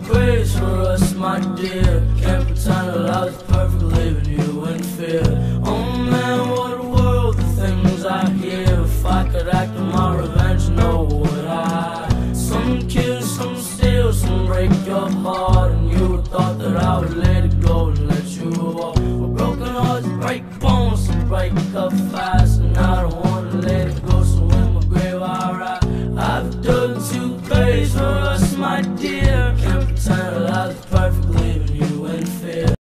praise for us, my dear. Can't pretend that I was perfect.